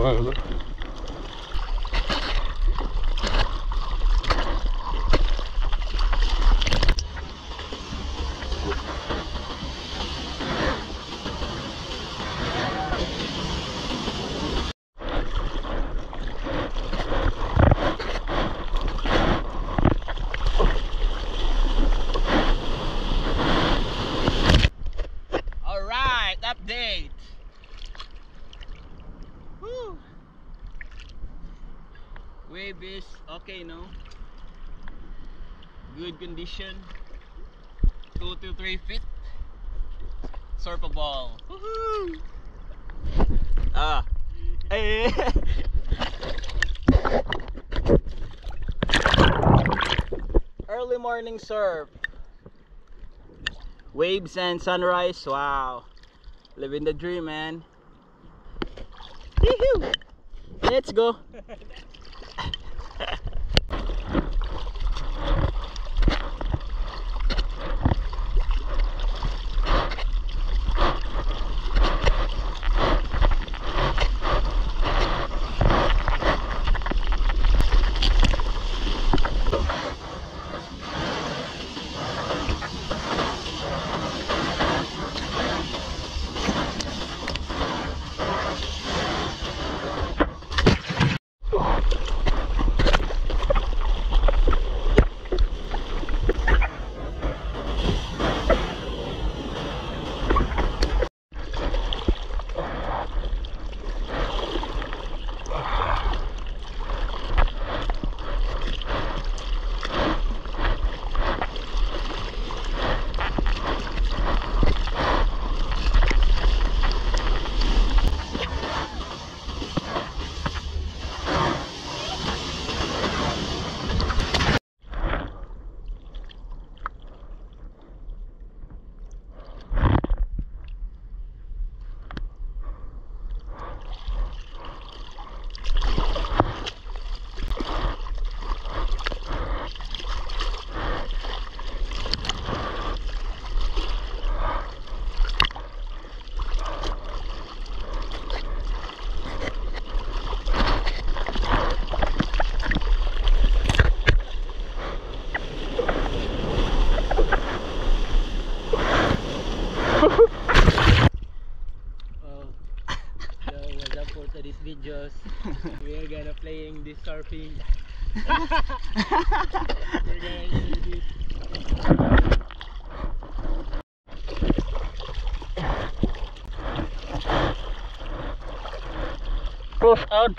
Alright, update. Woo. Wave is okay, no? Good condition. 2 to 3 feet. Surfable. Woohoo! Ah. Eh. Early morning surf. Waves and sunrise. Wow. Living the dream, man. Woohoo! Let's go. For these videos, we are gonna playing this surfing. We're gonna do this. Push out.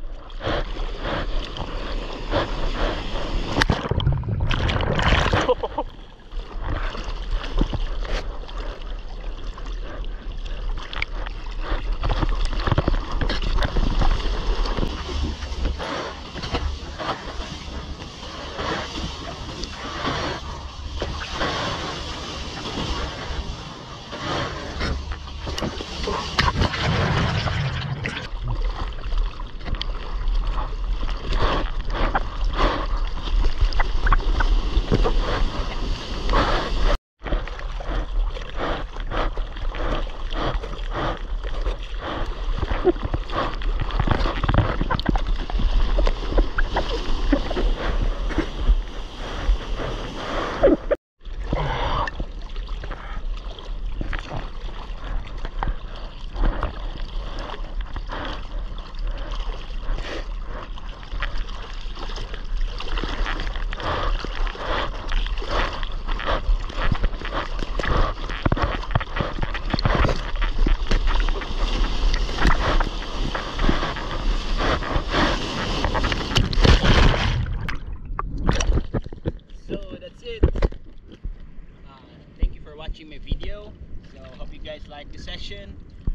Watching my video, so hope you guys like the session.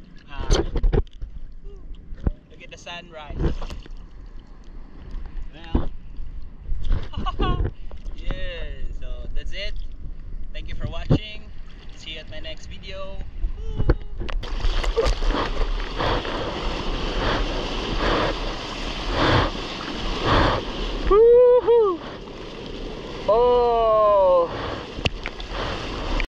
Look at the sunrise. Well, yeah, so that's it. Thank you for watching. See you at my next video.